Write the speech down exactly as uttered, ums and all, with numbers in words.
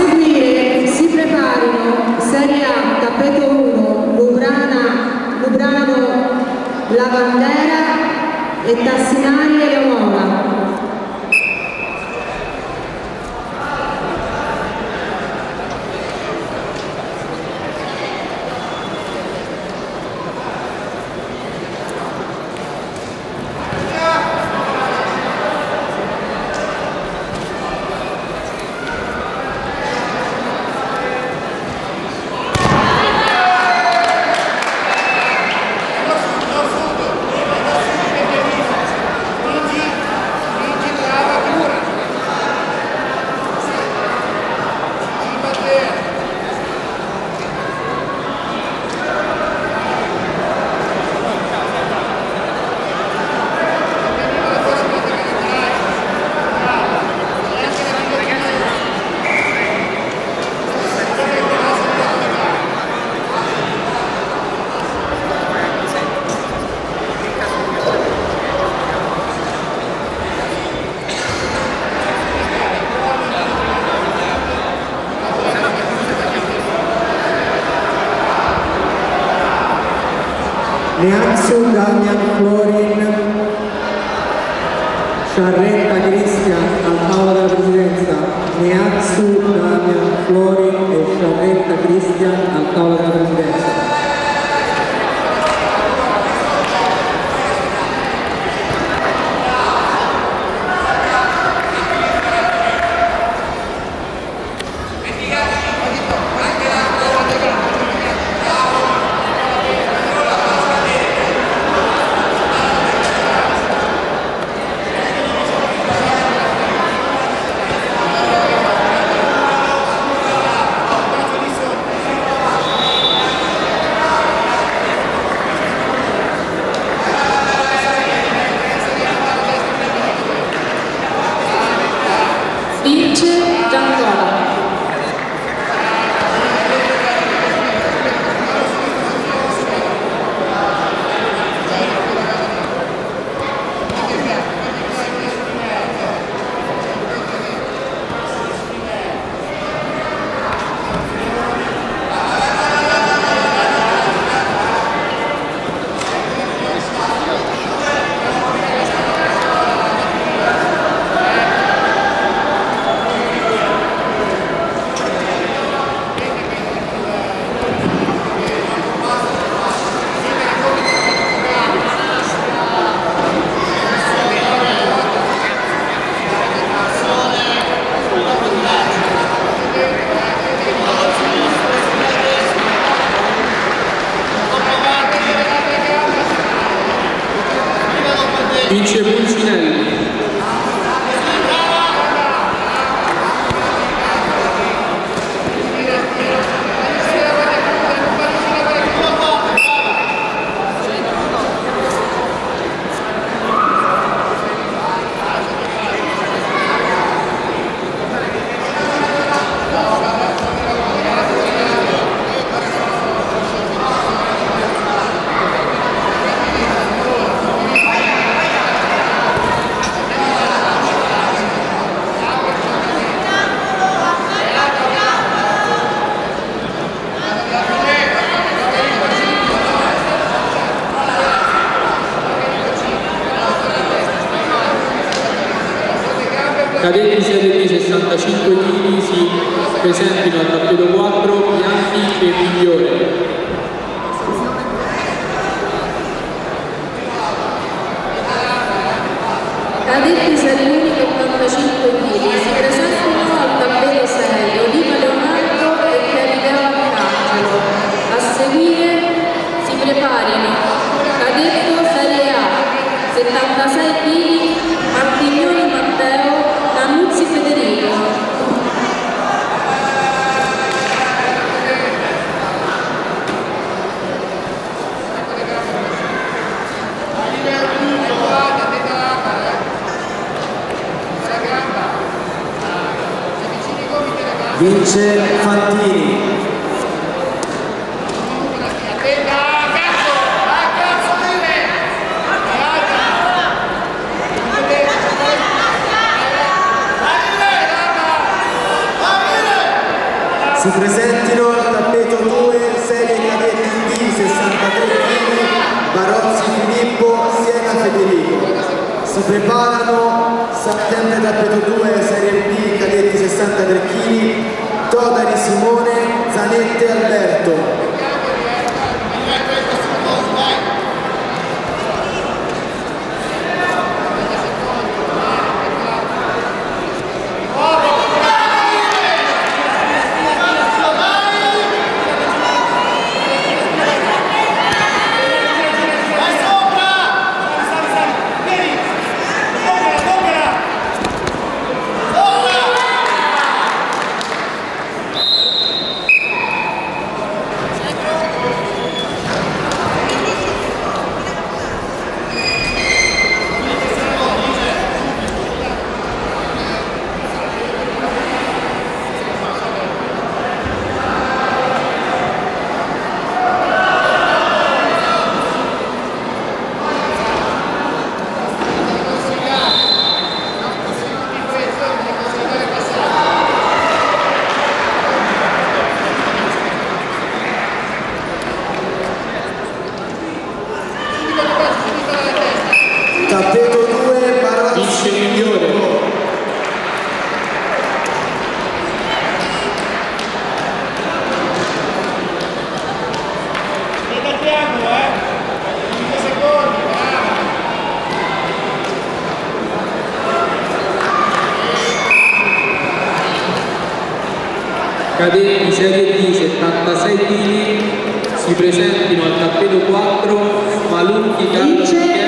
seguire si preparino Serie A, tappeto uno, Lubrana, Lubrano Lavandera e Tassinari e Leomola. Neanzu Damian Florin, Sciarretta Cristian al tavolo della presidenza. Neanzu Damian Florin e Sciarretta Cristian al tavolo della presidenza. Vince Pulcinelli. Cadetti Serie B sessantacinque chili si presentino al tappeto quattro Bianchi e Migliore. Cadetti Serie unica ottantacinque chili si presentano al tappeto sei Oliva Leonardo e Carideo Arcangelo. A seguire si preparino Cadetto Serie A settantasei chili Martignoni Matteo, Nannuzzi Federico. Vince Fantini. Si presentino al tappeto due, serie cadetti D, sessantatré chili, Barozzi Filippo, Siena Federico. Si preparano Settembre tappeto due, serie B, cadetti sessantatré chili, Todari Simone, Zanette Alberto. Tappeto due, Barozzi Vince migliore. Cadetti serie D settantasei chili si presentino al tappeto quattro Malunchi Carlo